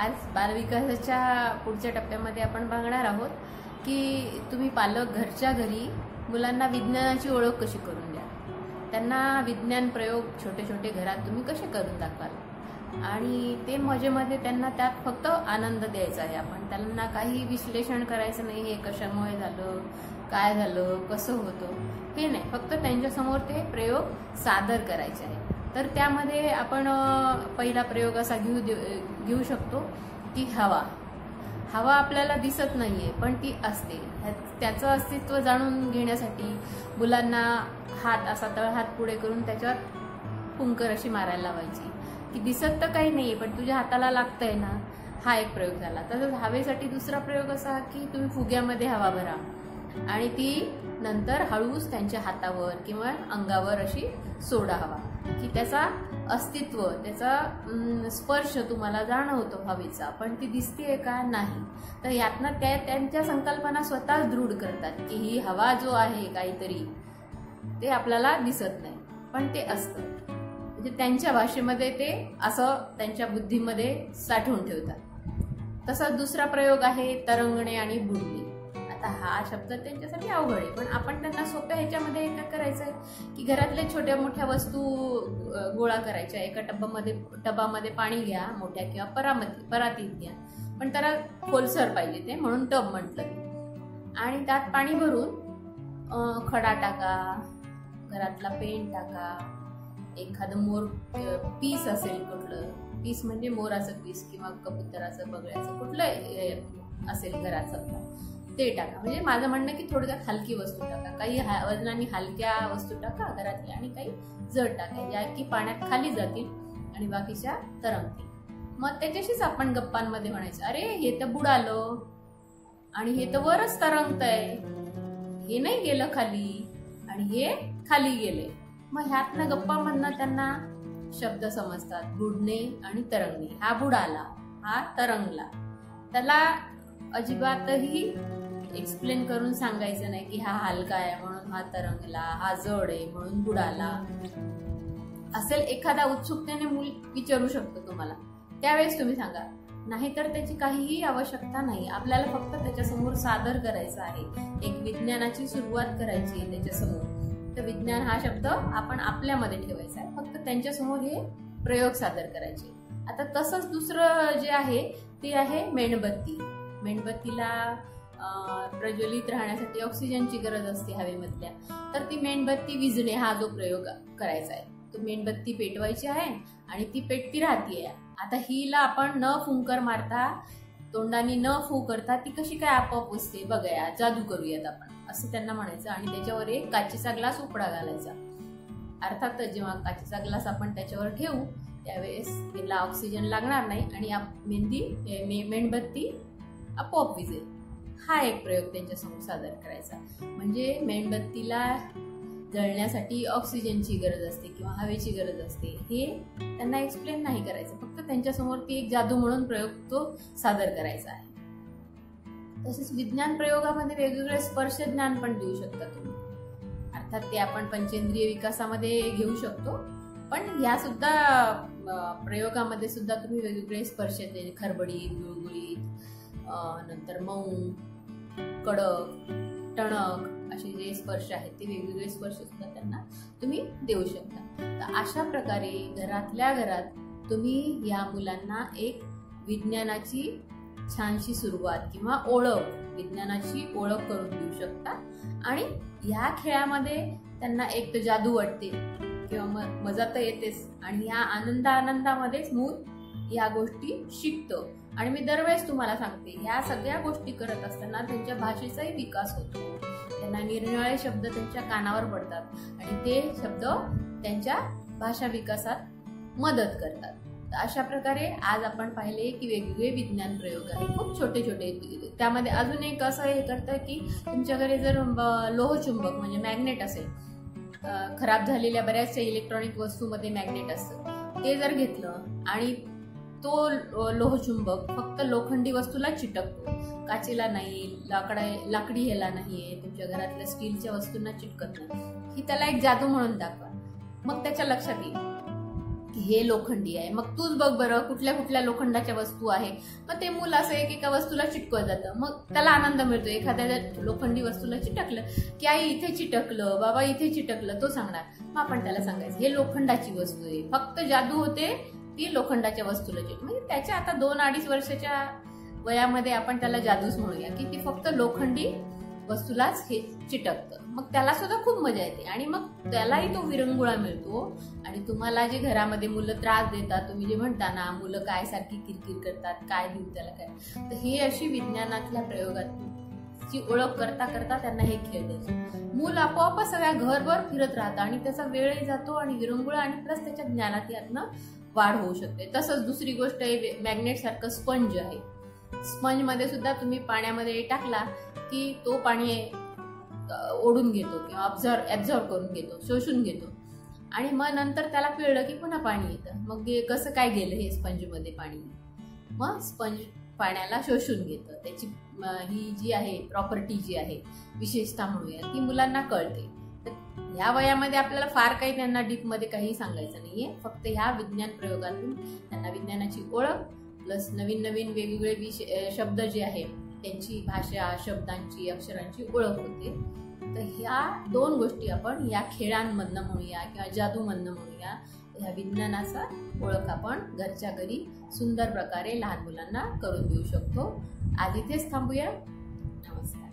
आज बालविकासाच्या पुढच्या टप्प्यामध्ये आपण बघणार आहोत की तुम्ही पालक घरच्या घरी मुलांना विज्ञानाची ओळख कशी करून द्या, त्यांना विज्ञान प्रयोग छोटे छोटे घरात तुम्ही कसे करून दाखवाल आणि ते मजेमध्ये त्यांना त्यात फक्त आनंद द्यायचा आहे. आपण त्यांना काही विश्लेषण करायचं नाही, हे कशामुळे झालं, काय झालं, कसं होतं हे नाही, फक्त त्यांच्यासमोर ते प्रयोग सादर करायचे आहे. तर त्यामध्ये आपण पहिला प्रयोग असा घेऊ शकतो की हवा आपल्याला दिसत नाहीये पण ती असते. त्याचं अस्तित्व जाणून घेण्यासाठी मुलांना हात असा तळहात पुढे करून त्याच्यावर फुंकर अशी मारायला लावायची की दिसत तर काही नाहीये पण तुझ्या हाताला लागतंय ना. हा एक प्रयोग झाला. तसंच हवेसाठी दुसरा प्रयोग असा की तुम्ही फुग्यामध्ये हवा भरा आणि ती नंतर हळूच त्यांच्या हातावर किंवा अंगावर अशी सोडा हवा की त्याचा अस्तित्व, त्याचा स्पर्श तुम्हाला जाणवतो हवेचा, पण ती दिसतेय का नाही. तर यातनं त्यांच्या संकल्पना स्वतः दृढ करतात की ही हवा जो आहे काहीतरी ते आपल्याला दिसत नाही पण ते असतं. म्हणजे त्यांच्या भाषेमध्ये ते असं त्यांच्या बुद्धीमध्ये साठवून ठेवतात. तसाच दुसरा प्रयोग आहे तरंगणे आणि बुडणे. आता हा शब्द त्यांच्यासाठी अवघड आहे पण आपण त्यांना सोप्या ह्याच्यामध्ये काय करायचं आहे की घरातल्या छोट्या मोठ्या वस्तू गोळा करायच्या. एका टबामध्ये पाणी घ्या, मोठ्या किंवा परातीत घ्या, पण त्याला खोलसर पाहिजे ते, म्हणून टब म्हटलं. आणि त्यात पाणी भरून खडा टाका, घरातला पेन टाका, एखादं मोर पीस असेल, कुठलं पीस म्हणजे मोराचं पीस किंवा कबुतराचं, बगळ्याचं, कुठलं असेल घराचं ते टाका. म्हणजे माझं म्हणणं की थोडक्यात हलकी वस्तू टाका, काही वजनाने हलक्या वस्तू टाका घरातल्या आणि काही जड टाका, ज्या की पाण्यात खाली जातील आणि बाकीच्या तरंगतील. मग त्याच्याशीच आपण गप्पांमध्ये म्हणायचं, अरे हे तर बुडालं आणि हे तर वरच तरंगतंय, हे नाही गेलं खाली आणि हे खाली गेले. मग ह्यातनं गप्पामधनं त्यांना शब्द समजतात, बुडणे आणि तरंगणे. हा बुडाला, हा तरंगला. त्याला अजिबातही एक्सप्लेन करून सांगायचं नाही की हा हलका आहे म्हणून हा तरंगला, हा जड आहे म्हणून बुडाला. असेल एखादा उत्सुकतेने मूल विचारू शकतो तुम्हाला, त्यावेळेस तुम्ही सांगा. नाहीतर त्याची काहीही आवश्यकता नाही. आपल्याला फक्त त्याच्यासमोर सादर करायचं आहे, एक विज्ञानाची सुरुवात करायची आहे त्याच्यासमोर. तर विज्ञान हा शब्द आपण आपल्यामध्ये ठेवायचा आहे, फक्त त्यांच्यासमोर हे प्रयोग सादर करायचे. आता तसंच दुसरं जे आहे ते आहे मेणबत्ती. मेणबत्तीला प्रज्वलित राहण्यासाठी ऑक्सिजनची गरज असते हवेमधल्या. तर ती मेणबत्ती विझणे हा जो प्रयोग करायचा आहे, तो मेणबत्ती पेटवायची आहे आणि ती पेटती राहतीये. आता हिला आपण न फुंकर मारता, तोंडाने न फू करता ती कशी काय आपोआप बसते बघूया, जादू करूयात आपण असं त्यांना म्हणायचं. आणि त्याच्यावर एक काचेचा ग्लास उपडा घालायचा. अर्थातच जेव्हा काचेचा ग्लास आपण त्याच्यावर ठेवू त्यावेळेस तिला ऑक्सिजन लागणार नाही आणि मेणबत्ती आपोआप विझेल. हा एक प्रयोग त्यांच्यासमोर सादर करायचा. म्हणजे मेणबत्तीला जळण्यासाठी ऑक्सिजनची गरज असते किंवा हवेची गरज असते, हे त्यांना एक्सप्लेन नाही करायचं, फक्त त्यांच्यासमोर ती एक जादू म्हणून प्रयोग तो सादर करायचा आहे. तसेच विज्ञान प्रयोगामध्ये वेगवेगळे स्पर्श ज्ञान पण देऊ शकता तुम्ही. अर्थात ते आपण पंचेंद्रिय विकासामध्ये घेऊ शकतो, पण या सुद्धा प्रयोगामध्ये सुद्धा तुम्ही वेगवेगळे स्पर्श, खरबडीत, गुळगुळीत, नंतर मऊ, कडक, टणक असे जे स्पर्श आहेत ते वेगवेगळे स्पर्श सुद्धा त्यांना तुम्ही देऊ शकता. तर अशा प्रकारे घरातल्या घरात तुम्ही या मुलांना एक विज्ञानाची छानशी सुरुवात किंवा विज्ञानाची ओळख करून देऊ शकता. आणि ह्या खेळामध्ये त्यांना एक तर जादू वाटते किंवा मजा तर येतेच आणि ह्या आनंदामध्येच मूल या गोष्टी शिकतो. आणि मी दरवेळेस तुम्हाला सांगते, ह्या सगळ्या गोष्टी करत असताना त्यांच्या भाषेचाही विकास होतो. त्यांना निरनिराळे शब्द त्यांच्या कानावर पडतात आणि ते शब्द त्यांच्या भाषा विकासात मदत करतात. तर अशा प्रकारे आज आपण पाहिले की वेगवेगळे विज्ञान प्रयोग आहेत, खूप छोटे छोटे. त्यामध्ये अजून एक असं हे करतं की तुमच्याकडे जर लोहचुंबक म्हणजे मॅग्नेट असेल, खराब झालेल्या बऱ्याचशा इलेक्ट्रॉनिक वस्तूमध्ये मॅग्नेट असतं, ते जर घेतलं आणि तो लोहचुंबक फक्त लोखंडी वस्तूला चिटकतो, काचेला नाही, लाकडी ह्याला नाहीये, तुमच्या घरातल्या स्टीलच्या वस्तूंना चिटकत नाही. ही त्याला एक जादू म्हणून दाखवा. मग त्याच्या लक्षात येईल की हे लोखंडी आहे, मग तूच बघ बरं कुठल्या कुठल्या लोखंडाच्या वस्तू आहे. मग ते मूल असं एका वस्तूला चिटकवत जातं, मग त्याला आनंद मिळतो. एखाद्या लोखंडी वस्तूला चिटकलं की आई इथे चिटकलं, बाबा इथे चिटकलं, तो सांगणार. मग आपण त्याला सांगायचं हे लोखंडाची वस्तू आहे, फक्त जादू होते ती लोखंडाच्या वस्तूला म्हणजे त्याच्या आता 2-2.5 वर्षाच्या वयामध्ये आपण त्याला जादूच म्हणूया की ती फक्त लोखंडी वस्तूलाच हे चिटकतं. मग त्याला सुद्धा खूप मजा येते आणि मग त्यालाही तो विरंगुळा मिळतो. आणि तुम्हाला जे घरामध्ये मुलं त्रास देतात, तुम्ही जे म्हणता ना मुलं काय सारखी किरकिर करतात, काय देऊ त्याला काय, तर हे अशी विज्ञानातल्या प्रयोगाची ओळख करता करता त्यांना हे खेळ द्यायचे. मूल आपोआप सगळ्या घरभर फिरत राहतं आणि त्याचा वेळही जातो आणि विरंगुळा आणि प्लस त्याच्या ज्ञानात यातनं वाढ होऊ शकते. तसंच दुसरी गोष्ट आहे मॅग्नेट सारखं स्पंज आहे. स्पंज मध्ये सुद्धा तुम्ही पाण्यामध्ये टाकला की तो पाणी ओढून घेतो किंवा ऍब्झॉर्ब करून घेतो, शोषून घेतो. आणि मग नंतर त्याला पिळलं की पुन्हा पाणी येतं. मग कसं काय गेलं हे स्पंज मध्ये पाणी, मग स्पंज पाण्याला शोषून घेतं. त्याची ही जी आहे प्रॉपर्टी जी आहे विशेषता म्हणूया ती मुलांना कळते. ह्या वयामध्ये आपल्याला फार काही त्यांना डीप मध्ये काही सांगायचं नाहीये. फक्त ह्या विज्ञान प्रयोगातून त्यांना विज्ञानाची ओळख प्लस नवीन नवीन वेगवेगळे शब्द जे आहेत त्यांची भाषा, शब्दांची, अक्षरांची ओळख होते. तर ह्या 2 गोष्टी आपण या खेळांमधनं म्हणूया किंवा जादूमधनं म्हणूया, ह्या विज्ञानाचा ओळख आपण घरच्या घरी सुंदर प्रकारे लहान मुलांना करून देऊ शकतो. आज इथेच थांबूया. नमस्कार.